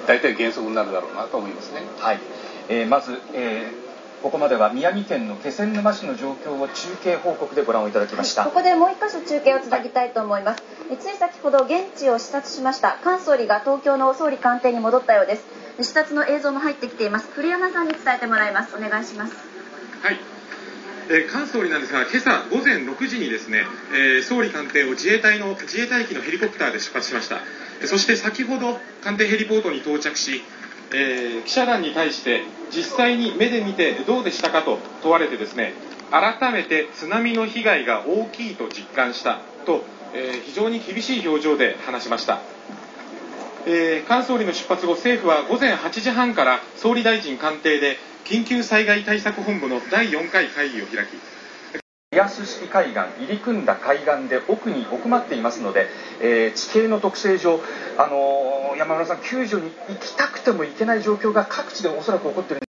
大体原則になるだろうなと思いますね。 はい、まず、ここまでは宮城県の気仙沼市の状況を中継報告でご覧をいただきました。 ここでもう一箇所中継をつなぎたいと思います。つい先ほど現地を視察しました菅総理が東京の総理官邸に戻ったようです。視察の映像も入ってきています。古山さんに伝えてもらいます。お願いします。 はい、菅総理なんですが、今朝午前6時にですね、総理官邸を自衛隊機のヘリコプターで出発しました。そして先ほど官邸ヘリポートに到着し、記者団に対して実際に目で見てどうでしたかと問われてですね、改めて津波の被害が大きいと実感したと、非常に厳しい表情で話しました。菅総理の出発後、政府は午前8時半から総理大臣官邸で緊急災害対策本部の第4回会議を開き、 リアス式海岸、入り組んだ海岸で奥に奥まっていますので、地形の特性上、山村さん、救助に行きたくても行けない状況が各地でおそらく起こっている。